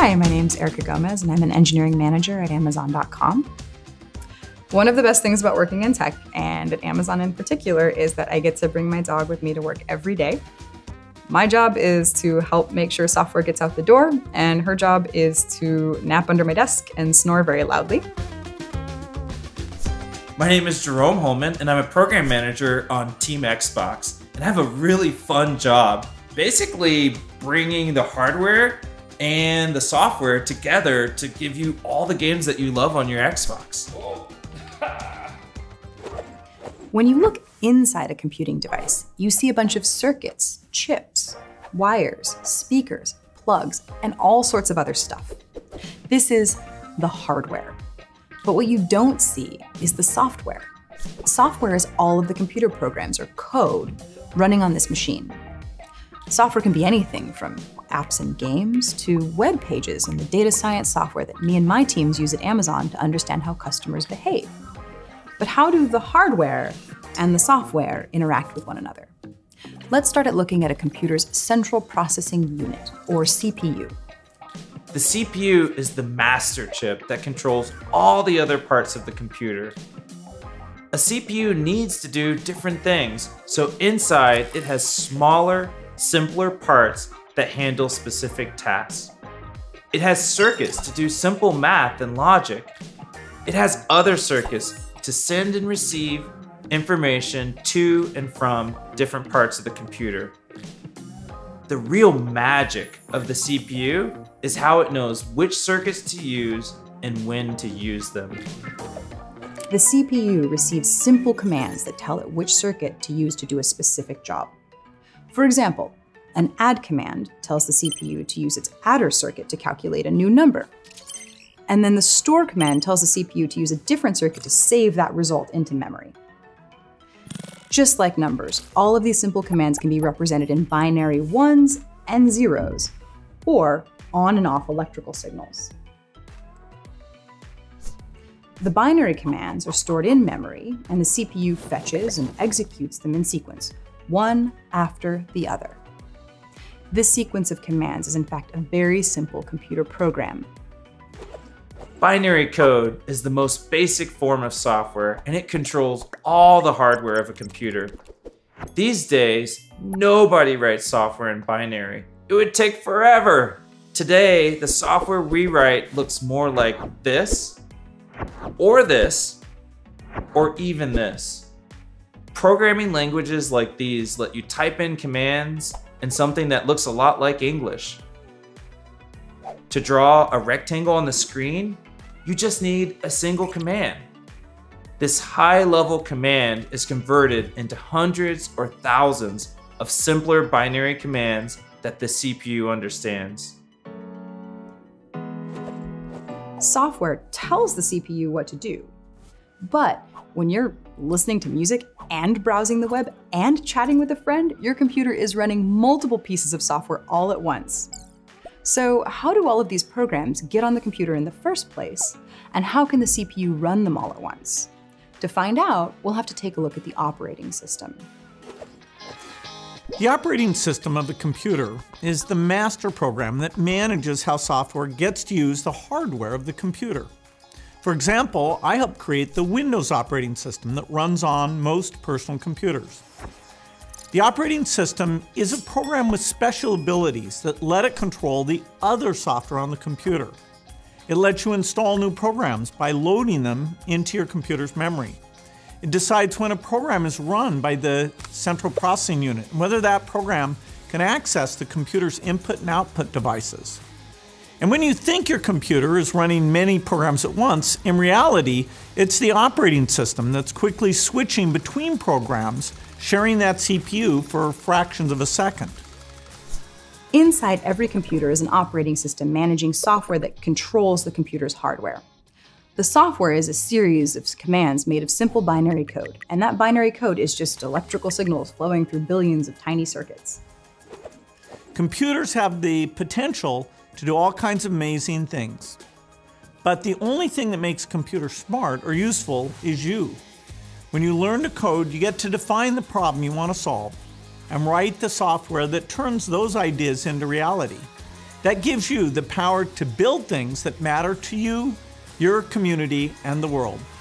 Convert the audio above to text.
Hi, my name's Erica Gomez, and I'm an engineering manager at Amazon.com. One of the best things about working in tech, and at Amazon in particular, is that I get to bring my dog with me to work every day. My job is to help make sure software gets out the door, and her job is to nap under my desk and snore very loudly. My name is Jerome Holman, and I'm a program manager on Team Xbox, and I have a really fun job, basically bringing the hardware and the software together to give you all the games that you love on your Xbox. When you look inside a computing device, you see a bunch of circuits, chips, wires, speakers, plugs, and all sorts of other stuff. This is the hardware. But what you don't see is the software. Software is all of the computer programs or code running on this machine. Software can be anything from apps and games to web pages and the data science software that me and my teams use at Amazon to understand how customers behave. But how do the hardware and the software interact with one another? Let's start at looking at a computer's central processing unit, or CPU. The CPU is the master chip that controls all the other parts of the computer. A CPU needs to do different things, so inside it has smaller, simpler parts that handle specific tasks. It has circuits to do simple math and logic. It has other circuits to send and receive information to and from different parts of the computer. The real magic of the CPU is how it knows which circuits to use and when to use them. The CPU receives simple commands that tell it which circuit to use to do a specific job. For example, an add command tells the CPU to use its adder circuit to calculate a new number. And then the store command tells the CPU to use a different circuit to save that result into memory. Just like numbers, all of these simple commands can be represented in binary ones and zeros, or on and off electrical signals. The binary commands are stored in memory, and the CPU fetches and executes them in sequence, one after the other. This sequence of commands is in fact a very simple computer program. Binary code is the most basic form of software, and it controls all the hardware of a computer. These days, nobody writes software in binary. It would take forever. Today, the software we write looks more like this, or even this. Programming languages like these let you type in commands in something that looks a lot like English. To draw a rectangle on the screen, you just need a single command. This high-level command is converted into hundreds or thousands of simpler binary commands that the CPU understands. Software tells the CPU what to do. But when you're listening to music and browsing the web and chatting with a friend, your computer is running multiple pieces of software all at once. So how do all of these programs get on the computer in the first place? And how can the CPU run them all at once? To find out, we'll have to take a look at the operating system. The operating system of a computer is the master program that manages how software gets to use the hardware of the computer. For example, I helped create the Windows operating system that runs on most personal computers. The operating system is a program with special abilities that let it control the other software on the computer. It lets you install new programs by loading them into your computer's memory. It decides when a program is run by the central processing unit and whether that program can access the computer's input and output devices. And when you think your computer is running many programs at once, in reality, it's the operating system that's quickly switching between programs, sharing that CPU for fractions of a second. Inside every computer is an operating system managing software that controls the computer's hardware. The software is a series of commands made of simple binary code, and that binary code is just electrical signals flowing through billions of tiny circuits. Computers have the potential to do all kinds of amazing things. But the only thing that makes a computer smart or useful is you. When you learn to code, you get to define the problem you want to solve and write the software that turns those ideas into reality. That gives you the power to build things that matter to you, your community, and the world.